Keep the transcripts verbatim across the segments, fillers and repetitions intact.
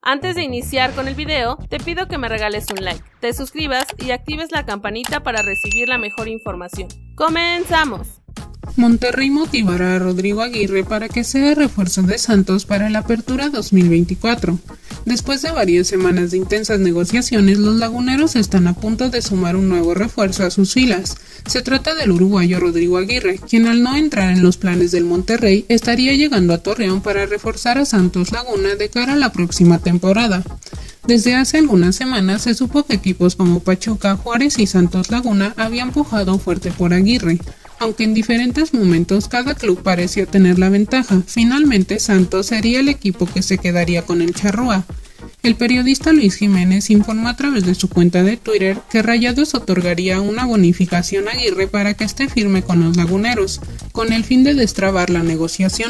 Antes de iniciar con el video, te pido que me regales un like, te suscribas y actives la campanita para recibir la mejor información. ¡Comenzamos! Monterrey motivará a Rodrigo Aguirre para que sea refuerzo de Santos para la Apertura dos mil veinticuatro. Después de varias semanas de intensas negociaciones, los laguneros están a punto de sumar un nuevo refuerzo a sus filas. Se trata del uruguayo Rodrigo Aguirre, quien al no entrar en los planes del Monterrey, estaría llegando a Torreón para reforzar a Santos Laguna de cara a la próxima temporada. Desde hace algunas semanas se supo que equipos como Pachuca, Juárez y Santos Laguna habían pujado fuerte por Aguirre. Aunque en diferentes momentos cada club pareció tener la ventaja, finalmente Santos sería el equipo que se quedaría con el Charrúa. El periodista Luis Jiménez informó a través de su cuenta de Twitter que Rayados otorgaría una bonificación a Aguirre para que esté firme con los laguneros, con el fin de destrabar la negociación.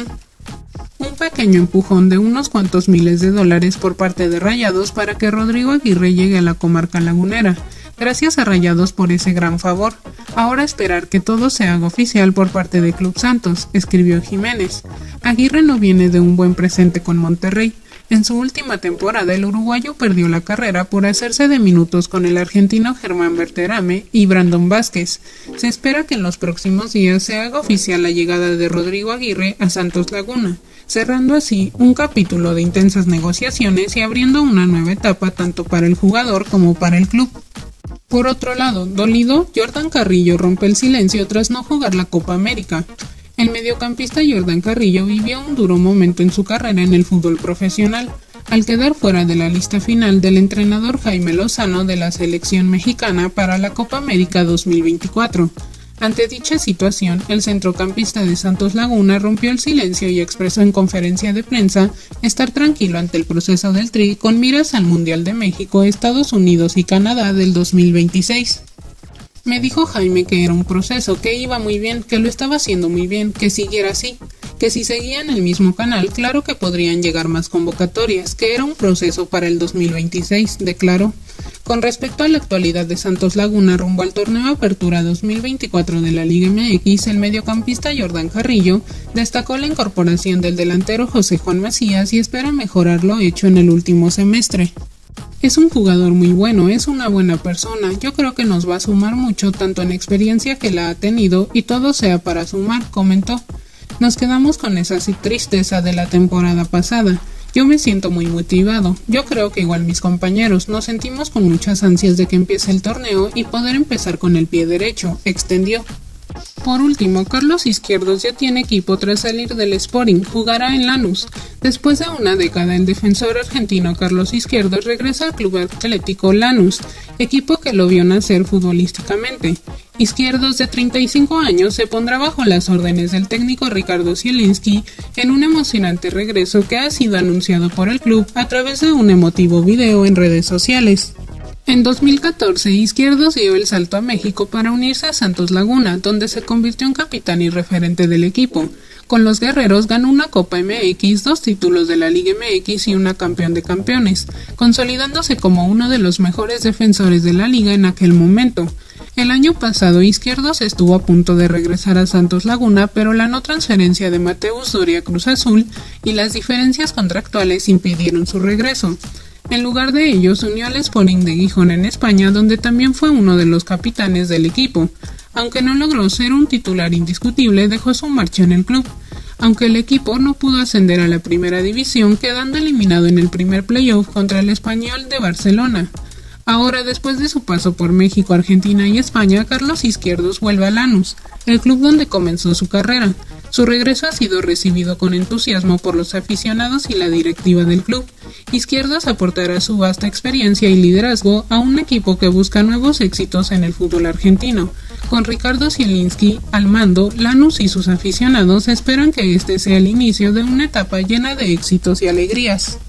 Un pequeño empujón de unos cuantos miles de dólares por parte de Rayados para que Rodrigo Aguirre llegue a la comarca lagunera. Gracias a Rayados por ese gran favor. Ahora esperar que todo se haga oficial por parte de Club Santos, escribió Jiménez. Aguirre no viene de un buen presente con Monterrey. En su última temporada, el uruguayo perdió la carrera por hacerse de minutos con el argentino Germán Berterame y Brandon Vázquez. Se espera que en los próximos días se haga oficial la llegada de Rodrigo Aguirre a Santos Laguna, cerrando así un capítulo de intensas negociaciones y abriendo una nueva etapa tanto para el jugador como para el club. Por otro lado, dolido, Jordan Carrillo rompe el silencio tras no jugar la Copa América. El mediocampista Jordan Carrillo vivió un duro momento en su carrera en el fútbol profesional, al quedar fuera de la lista final del entrenador Jaime Lozano de la selección mexicana para la Copa América dos mil veinticuatro. Ante dicha situación, el centrocampista de Santos Laguna rompió el silencio y expresó en conferencia de prensa estar tranquilo ante el proceso del Tri con miras al Mundial de México, Estados Unidos y Canadá del dos mil veintiséis. Me dijo Jaime que era un proceso, que iba muy bien, que lo estaba haciendo muy bien, que siguiera así, que si seguían el mismo canal, claro que podrían llegar más convocatorias, que era un proceso para el dos mil veintiséis, declaró. Con respecto a la actualidad de Santos Laguna rumbo al torneo Apertura dos mil veinticuatro de la Liga M X, el mediocampista Jordan Carrillo destacó la incorporación del delantero José Juan Macías y espera mejorar lo hecho en el último semestre. Es un jugador muy bueno, es una buena persona, yo creo que nos va a sumar mucho tanto en experiencia que la ha tenido y todo sea para sumar, comentó. Nos quedamos con esa tristeza de la temporada pasada. Yo me siento muy motivado, yo creo que igual mis compañeros nos sentimos con muchas ansias de que empiece el torneo y poder empezar con el pie derecho, extendió. Por último, Carlos Izquierdos ya tiene equipo tras salir del Sporting, jugará en Lanús. Después de una década, el defensor argentino Carlos Izquierdos regresa al Club Atlético Lanús, equipo que lo vio nacer futbolísticamente. Izquierdos, de treinta y cinco años, se pondrá bajo las órdenes del técnico Ricardo Zielinski en un emocionante regreso que ha sido anunciado por el club a través de un emotivo video en redes sociales. En dos mil catorce, Izquierdos dio el salto a México para unirse a Santos Laguna, donde se convirtió en capitán y referente del equipo. Con los guerreros ganó una Copa M X, dos títulos de la Liga M X y una Campeón de Campeones, consolidándose como uno de los mejores defensores de la liga en aquel momento. El año pasado, Izquierdos estuvo a punto de regresar a Santos Laguna, pero la no transferencia de Mateus Doria Cruz Azul y las diferencias contractuales impidieron su regreso. En lugar de ello, se unió al Sporting de Gijón en España, donde también fue uno de los capitanes del equipo. Aunque no logró ser un titular indiscutible, dejó su marcha en el club. Aunque el equipo no pudo ascender a la primera división, quedando eliminado en el primer playoff contra el Español de Barcelona. Ahora, después de su paso por México, Argentina y España, Carlos Izquierdos vuelve a Lanús, el club donde comenzó su carrera. Su regreso ha sido recibido con entusiasmo por los aficionados y la directiva del club. Izquierdos aportará su vasta experiencia y liderazgo a un equipo que busca nuevos éxitos en el fútbol argentino. Con Ricardo Zielinski al mando, Lanús y sus aficionados esperan que este sea el inicio de una etapa llena de éxitos y alegrías.